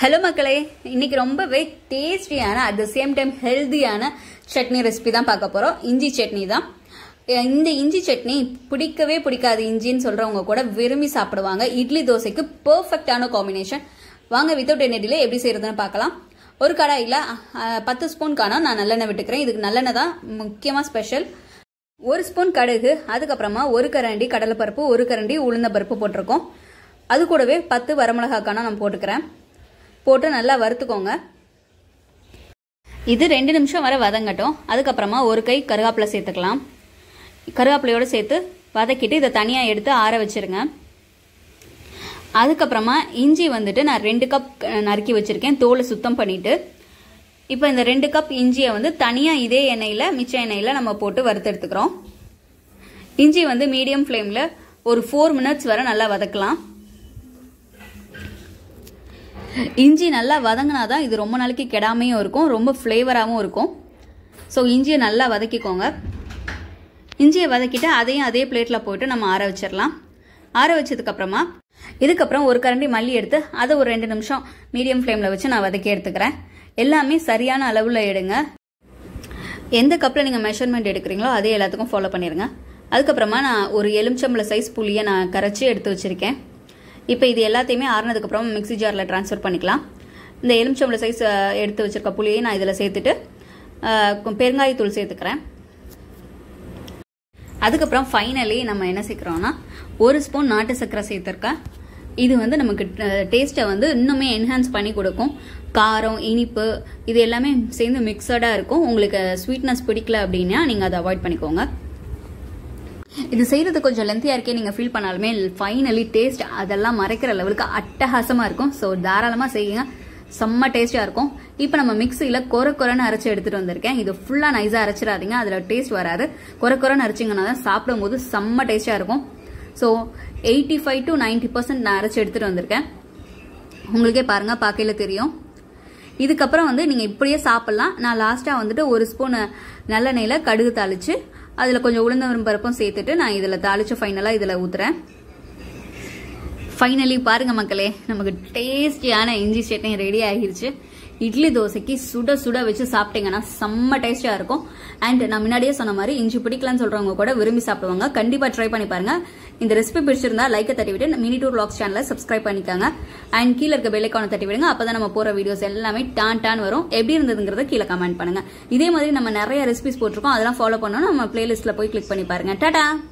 Hello மக்களே, இன்னைக்கு ரொம்பவே டேஸ்டியான அட் த சேம் டைம் ஹெல்தியான சட்னி ரெசிபி தான் பார்க்க போறோம். இஞ்சி சட்னி தான். இந்த இஞ்சி சட்னி பிடிக்கவே பிடிக்காது இஞ்சின்னு சொல்றவங்க கூட விரும்பி சாப்பிடுவாங்க. இட்லி தோசைக்கு பெர்ஃபெக்டான காம்பினேஷன். வாங்க வித்தவுட் எனி டிலே எப்படி செய்யறதுன்னு பார்க்கலாம். ஒரு கடாயில 10 ஸ்பூன் காணம் நான் நல்லெண்ணெய் விட்டுக்கிறேன். இதுக்கு நல்லெண்ணெய் தான் முக்கியமா ஸ்பெஷல். 1 ஸ்பூன் கடுகு, அதுக்கப்புறமா 1 கரண்டி கடலைப்பருப்பு, 1 கரண்டி உளுந்த பருப்பு போட்டிருக்கோம். அது கூடவே 10 வரமிளகாய் காணம் நான் போட்டுக்கிறேன். போட்டு நல்லா வறுத்துக்கோங்க. இது 2 நிமிஷம் வரை வதங்கட்டும். அதுக்கப்புறமா 1 கை கருவேப்பிலை சேர்த்துக்கலாம். கருவேப்பிலையோடு சேர்த்து வதக்கிட்டு இதை தனியாக எடுத்து ஆற வச்சிருங்க. அதுக்கப்புறமா இஞ்சி வந்துட்டு நான் 2 கப் நறுக்கி வச்சிருக்கேன், தோலை சுத்தம் பண்ணிட்டு. இப்போ இந்த 2 கப் இஞ்சியை வந்து தனியாக இதே எண்ணெயில், மிச்ச எண்ணெயில் நம்ம போட்டு வறுத்து எடுத்துக்கிறோம். இஞ்சி வந்து மீடியம் ஃப்ளேமில் ஒரு 4 மினிட்ஸ் வரை நல்லா வதக்கலாம். இஞ்சி நல்லா வதங்கினாதான் இது ரொம்ப நாளைக்கு கெடாமையும் இருக்கும், ரொம்ப ஃப்ளேவராகவும் இருக்கும். ஸோ இஞ்சியை நல்லா வதக்கிக்கோங்க. இஞ்சியை வதக்கிட்டு அதையும் அதே பிளேட்டில் போட்டு நம்ம ஆற வச்சிடலாம். ஆற வச்சதுக்கப்புறமா இதுக்கப்புறம் 1 கரண்டி மல்லி எடுத்து அதை ஒரு 2 நிமிஷம் மீடியம் ஃப்ளேமில் வச்சு நான் வதக்கி எடுத்துக்கிறேன். எல்லாமே சரியான அளவில் எடுங்க. எந்த கப்பில் நீங்கள் மெஷர்மெண்ட் எடுக்கிறீங்களோ அதே எல்லாத்துக்கும் ஃபாலோ பண்ணிடுங்க. அதுக்கப்புறமா நான் ஒரு எலுமிச்சம்பழ சைஸ் புளியை நான் கரைச்சி எடுத்து வச்சுருக்கேன். இப்போ இது எல்லாத்தையுமே ஆறுனதுக்கப்புறம் மிக்ஸி ஜாரில் ட்ரான்ஸ்ஃபர் பண்ணிக்கலாம். இந்த எலுமிச்சம்பழ சைஸ் எடுத்து வச்சிருக்க புளியை நான் இதில் சேர்த்துட்டு பெருங்காயத்தூள் சேர்த்துக்கிறேன். அதுக்கப்புறம் ஃபைனலி நம்ம என்ன சேர்க்குறோம்னா 1 ஸ்பூன் நாட்டு சர்க்கரை சேர்த்துருக்கேன். இது வந்து நமக்கு டேஸ்ட்டை வந்து இன்னுமே என்ஹான்ஸ் பண்ணி கொடுக்கும். காரம், இனிப்பு இது எல்லாமே சேர்ந்து மிக்சடாக இருக்கும். உங்களுக்கு ஸ்வீட்னஸ் பிடிக்கல அப்படின்னா நீங்கள் அதை அவாய்ட் பண்ணிக்கோங்க. இது செய்யறது கொஞ்சம் லென்த்தியா இருக்கே நீங்க ஃபீல் பண்ணாலுமே ஃபைனலி டேஸ்ட் அதெல்லாம் மறைக்கிற லெவலுக்கு அட்டகாசமா இருக்கும். ஸோ தாராளமா செய்யுங்க, செம்ம டேஸ்டா இருக்கும். இப்போ நம்ம மிக்சியில கொரன்னு அரைச்சி எடுத்துட்டு வந்திருக்கேன். இது ஃபுல்லா நைஸா அரைச்சிடாதீங்க, அதுல டேஸ்ட் வராது. கொரன்னு அரைச்சிங்கன்னா தான் சாப்பிடும் போது செம்ம டேஸ்டா இருக்கும். ஸோ 85 to 90% நான் அரைச்சி எடுத்துட்டு வந்திருக்கேன். உங்களுக்கே பாருங்க, பார்க்கையில தெரியும். இதுக்கப்புறம் வந்து நீங்க இப்படியே சாப்பிடலாம். நான் லாஸ்டா வந்துட்டு 1 ஸ்பூன் நல்லெண்ணெயில கடுகு தாளிச்சு அதுல கொஞ்சம் உளுந்தம் பருப்பும் சேர்த்துட்டு நான் இதுல தாளிச்சு ஃபைனலா இதுல ஊத்துறேன். ஃபைனலி பாருங்க மக்களே, நமக்கு டேஸ்டியான இஞ்சி சட்னி ரெடி ஆகிருச்சு. இட்லி தோசைக்கு சுட சுட வச்சு சாப்பிட்டீங்கன்னா செம்ம டேஸ்டியா இருக்கும். அண்ட் நான் முன்னாடியே சொன்ன மாதிரி இஞ்சி பிடிக்கலான்னு சொல்றவங்க கூட விரும்பி சாப்பிடுவாங்க. கண்டிப்பா ட்ரை பண்ணி பாருங்க. இந்த ரெசிபி பிடிச்சிருந்தா லைக்கை தட்டி விட்டு மினி டூர் vlogs சேனலை சப்ஸ்கிரைப் பண்ணிக்காங்க. அண்ட் கீழே இருக்க பெல் ஐகானை தட்டி விடுங்க. அப்பதான் நம்ம போற வீடியோஸ் எல்லாமே டான் வரும். எப்படி இருந்ததுங்கிறத கீழே கமெண்ட் பண்ணுங்க. இதே மாதிரி நம்ம நிறைய ரெசிபிஸ் போட்டிருக்கோம், அதெல்லாம் ஃபாலோ பண்ணணும். நம்ம பிளேலிஸ்ட்ல போய் கிளிக் பண்ணி பாருங்க. டாடா.